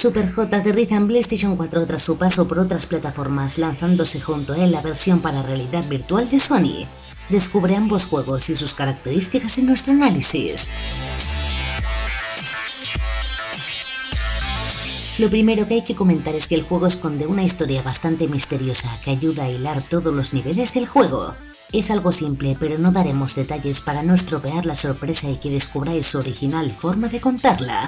Superhot aterriza en PlayStation 4 tras su paso por otras plataformas, lanzándose junto a él la versión para realidad virtual de Sony. Descubre ambos juegos y sus características en nuestro análisis. Lo primero que hay que comentar es que el juego esconde una historia bastante misteriosa que ayuda a hilar todos los niveles del juego. Es algo simple, pero no daremos detalles para no estropear la sorpresa y que descubráis su original forma de contarla.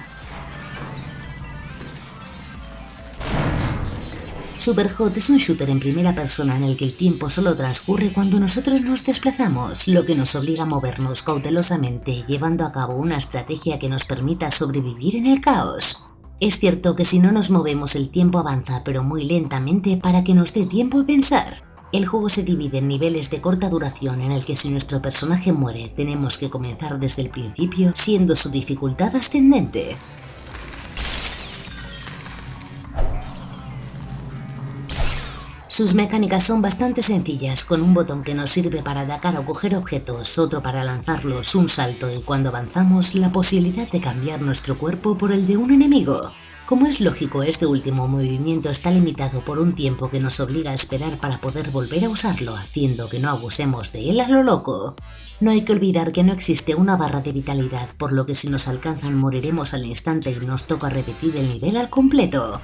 Superhot es un shooter en primera persona en el que el tiempo solo transcurre cuando nosotros nos desplazamos, lo que nos obliga a movernos cautelosamente, llevando a cabo una estrategia que nos permita sobrevivir en el caos. Es cierto que si no nos movemos el tiempo avanza, pero muy lentamente para que nos dé tiempo a pensar. El juego se divide en niveles de corta duración en el que si nuestro personaje muere tenemos que comenzar desde el principio, siendo su dificultad ascendente. Sus mecánicas son bastante sencillas, con un botón que nos sirve para atacar o coger objetos, otro para lanzarlos, un salto y cuando avanzamos la posibilidad de cambiar nuestro cuerpo por el de un enemigo. Como es lógico, este último movimiento está limitado por un tiempo que nos obliga a esperar para poder volver a usarlo, haciendo que no abusemos de él a lo loco. No hay que olvidar que no existe una barra de vitalidad, por lo que si nos alcanzan moriremos al instante y nos toca repetir el nivel al completo.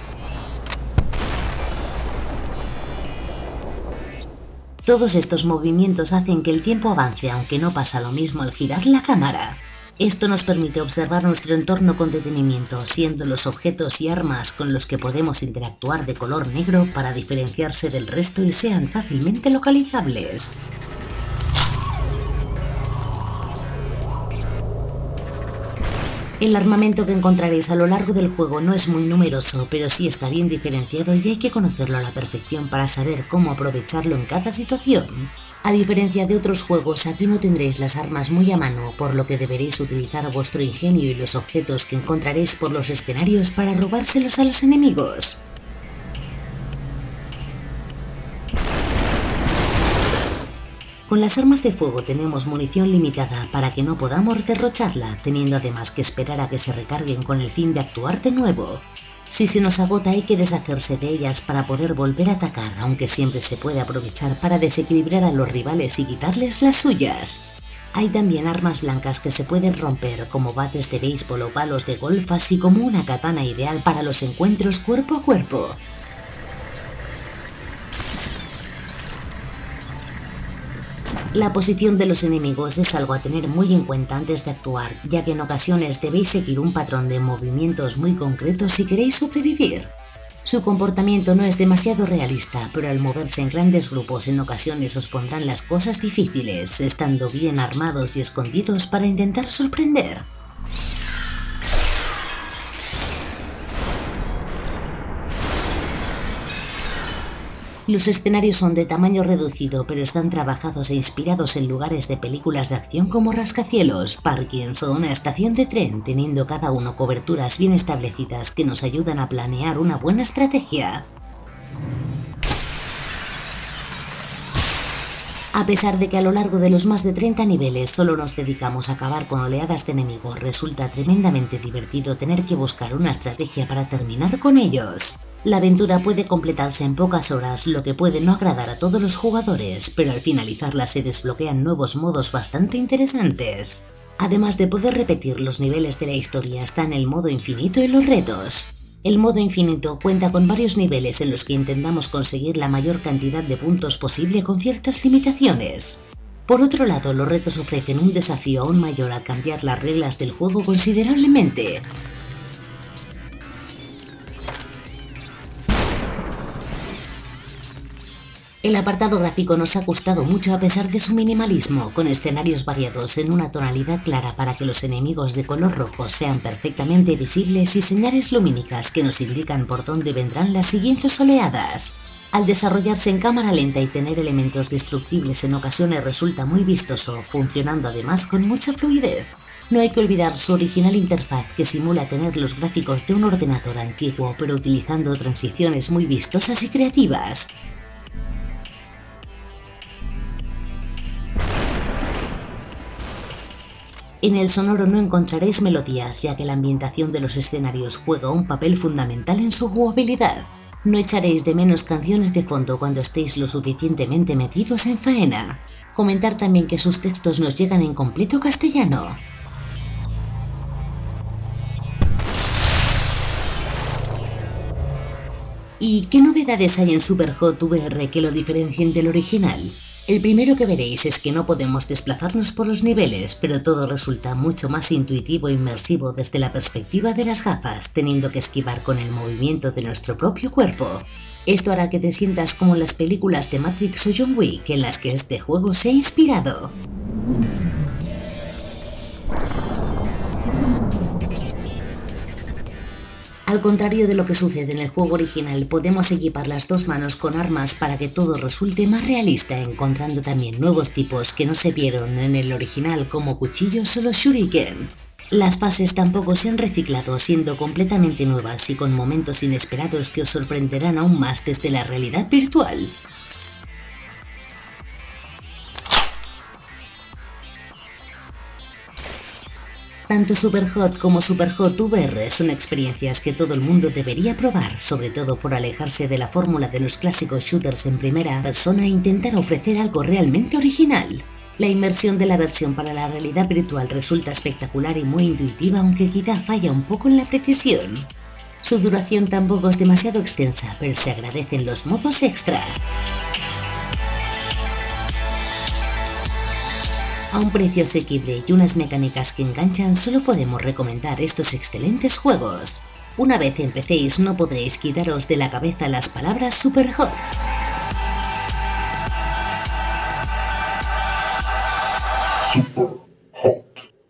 Todos estos movimientos hacen que el tiempo avance, aunque no pasa lo mismo al girar la cámara. Esto nos permite observar nuestro entorno con detenimiento, siendo los objetos y armas con los que podemos interactuar de color negro para diferenciarse del resto y sean fácilmente localizables. El armamento que encontraréis a lo largo del juego no es muy numeroso, pero sí está bien diferenciado y hay que conocerlo a la perfección para saber cómo aprovecharlo en cada situación. A diferencia de otros juegos, aquí no tendréis las armas muy a mano, por lo que deberéis utilizar vuestro ingenio y los objetos que encontraréis por los escenarios para robárselos a los enemigos. Con las armas de fuego tenemos munición limitada para que no podamos derrocharla, teniendo además que esperar a que se recarguen con el fin de actuar de nuevo. Si se nos agota hay que deshacerse de ellas para poder volver a atacar, aunque siempre se puede aprovechar para desequilibrar a los rivales y quitarles las suyas. Hay también armas blancas que se pueden romper, como bates de béisbol o palos de golf, así como una katana ideal para los encuentros cuerpo a cuerpo. La posición de los enemigos es algo a tener muy en cuenta antes de actuar, ya que en ocasiones debéis seguir un patrón de movimientos muy concretos si queréis sobrevivir. Su comportamiento no es demasiado realista, pero al moverse en grandes grupos en ocasiones os pondrán las cosas difíciles, estando bien armados y escondidos para intentar sorprender. Los escenarios son de tamaño reducido, pero están trabajados e inspirados en lugares de películas de acción como rascacielos, parkings o una estación de tren, teniendo cada uno coberturas bien establecidas que nos ayudan a planear una buena estrategia. A pesar de que a lo largo de los más de 30 niveles solo nos dedicamos a acabar con oleadas de enemigos, resulta tremendamente divertido tener que buscar una estrategia para terminar con ellos. La aventura puede completarse en pocas horas, lo que puede no agradar a todos los jugadores, pero al finalizarla se desbloquean nuevos modos bastante interesantes. Además de poder repetir los niveles de la historia, están el modo infinito y los retos. El modo infinito cuenta con varios niveles en los que intentamos conseguir la mayor cantidad de puntos posible con ciertas limitaciones. Por otro lado, los retos ofrecen un desafío aún mayor al cambiar las reglas del juego considerablemente. El apartado gráfico nos ha gustado mucho a pesar de su minimalismo, con escenarios variados en una tonalidad clara para que los enemigos de color rojo sean perfectamente visibles y señales lumínicas que nos indican por dónde vendrán las siguientes oleadas. Al desarrollarse en cámara lenta y tener elementos destructibles en ocasiones resulta muy vistoso, funcionando además con mucha fluidez. No hay que olvidar su original interfaz que simula tener los gráficos de un ordenador antiguo, pero utilizando transiciones muy vistosas y creativas. En el sonoro no encontraréis melodías, ya que la ambientación de los escenarios juega un papel fundamental en su jugabilidad. No echaréis de menos canciones de fondo cuando estéis lo suficientemente metidos en faena. Comentar también que sus textos nos llegan en completo castellano. ¿Y qué novedades hay en Superhot VR que lo diferencien del original? El primero que veréis es que no podemos desplazarnos por los niveles, pero todo resulta mucho más intuitivo e inmersivo desde la perspectiva de las gafas, teniendo que esquivar con el movimiento de nuestro propio cuerpo. Esto hará que te sientas como en las películas de Matrix o John Wick, en las que este juego se ha inspirado. Al contrario de lo que sucede en el juego original, podemos equipar las dos manos con armas para que todo resulte más realista, encontrando también nuevos tipos que no se vieron en el original como cuchillos o los shuriken. Las fases tampoco se han reciclado, siendo completamente nuevas y con momentos inesperados que os sorprenderán aún más desde la realidad virtual. Tanto Superhot como Superhot VR son experiencias que todo el mundo debería probar, sobre todo por alejarse de la fórmula de los clásicos shooters en primera persona e intentar ofrecer algo realmente original. La inmersión de la versión para la realidad virtual resulta espectacular y muy intuitiva, aunque quizá falla un poco en la precisión. Su duración tampoco es demasiado extensa, pero se agradecen los modos extra. A un precio asequible y unas mecánicas que enganchan, solo podemos recomendar estos excelentes juegos. Una vez empecéis, no podréis quitaros de la cabeza las palabras Superhot. Super.